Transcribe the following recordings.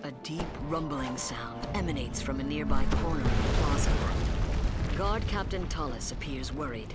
A deep rumbling sound emanates from a nearby corner of the plaza. Guard Captain Tullis appears worried.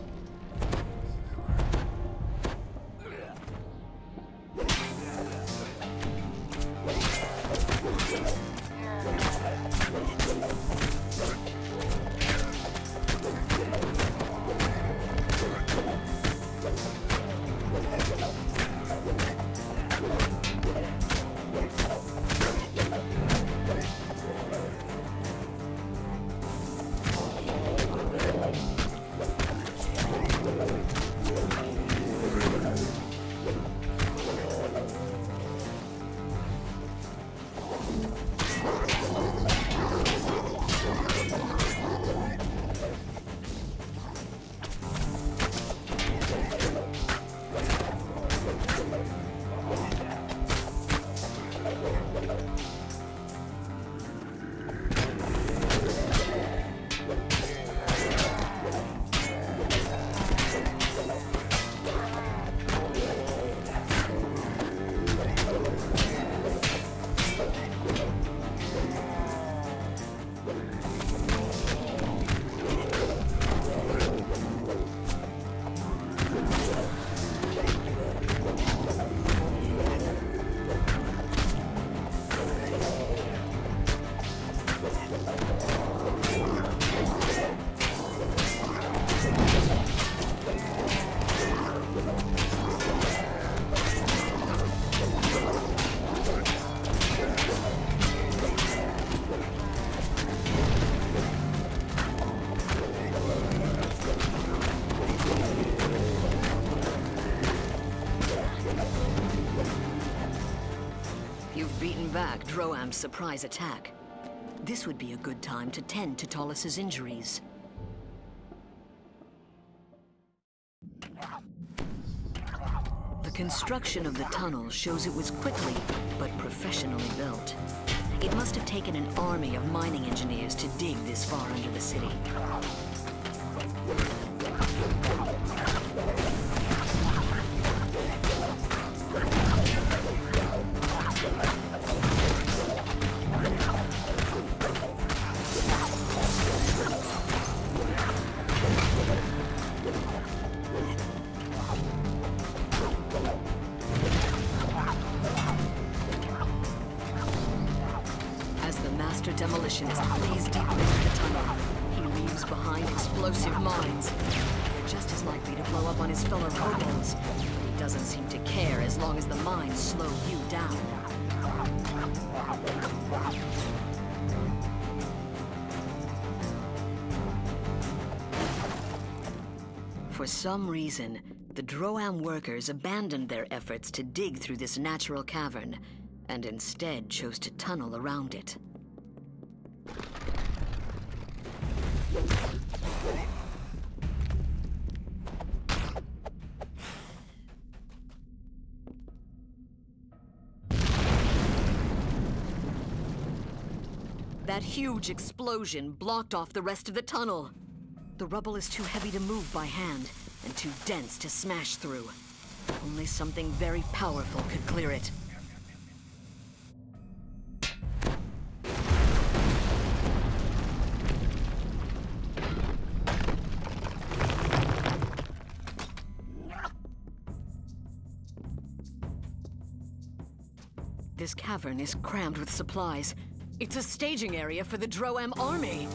Back Droam's surprise attack. This would be a good time to tend to Tullis's injuries. The construction of the tunnel shows it was quickly but professionally built. It must have taken an army of mining engineers to dig this far under the city. Demolitionist flees deeper into the tunnel. He leaves behind explosive mines. They're just as likely to blow up on his fellow kobolds. But he doesn't seem to care as long as the mines slow you down. For some reason, the Droam workers abandoned their efforts to dig through this natural cavern, and instead chose to tunnel around it. That huge explosion blocked off the rest of the tunnel. The rubble is too heavy to move by hand, and too dense to smash through. Only something very powerful could clear it. This cavern is crammed with supplies. It's a staging area for the Droam army.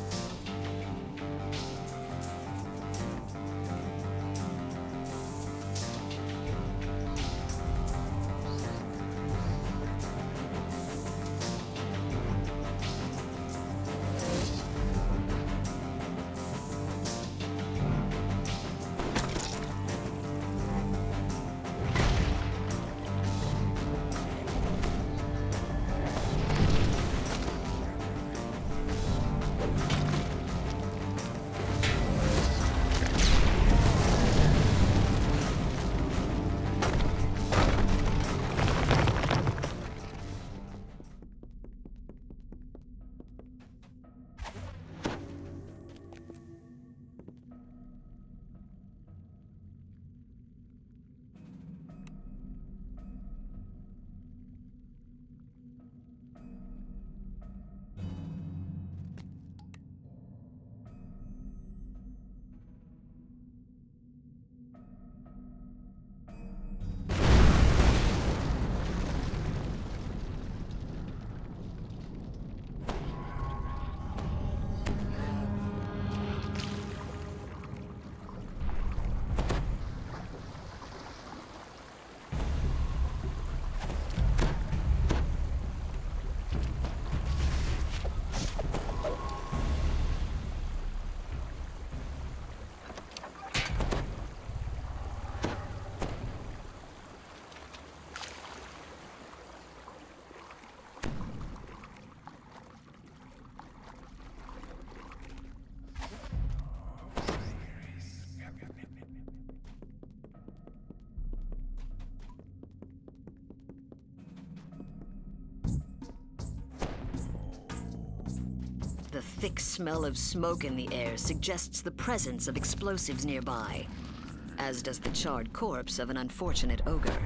The thick smell of smoke in the air suggests the presence of explosives nearby, as does the charred corpse of an unfortunate ogre.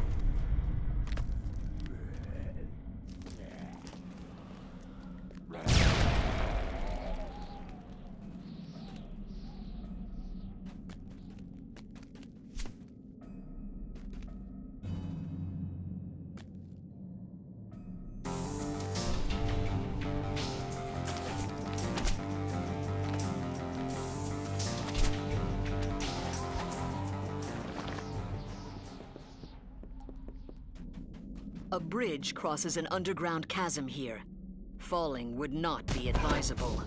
A bridge crosses an underground chasm here. Falling would not be advisable.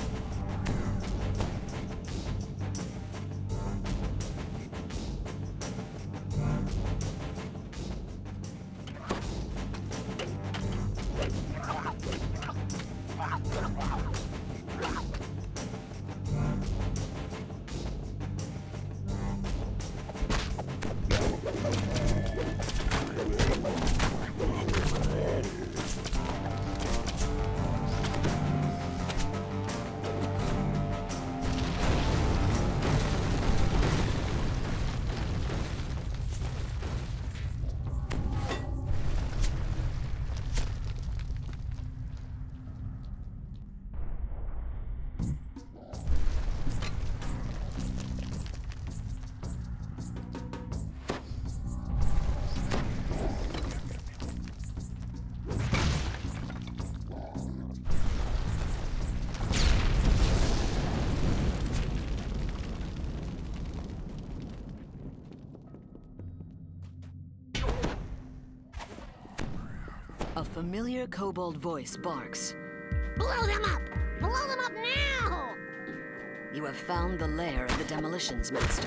A familiar kobold voice barks. Blow them up! Blow them up now! You have found the lair of the Demolitions Master.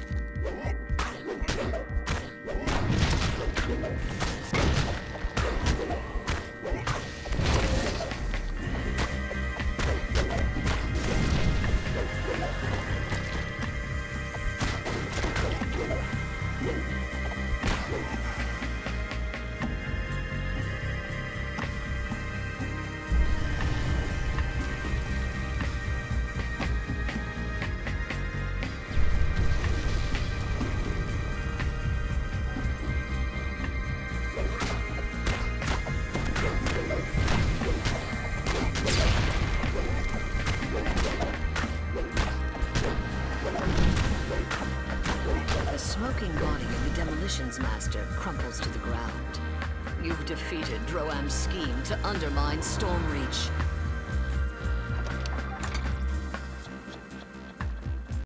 Smoking body of the Demolitions Master crumples to the ground. You've defeated Droam's scheme to undermine Stormreach.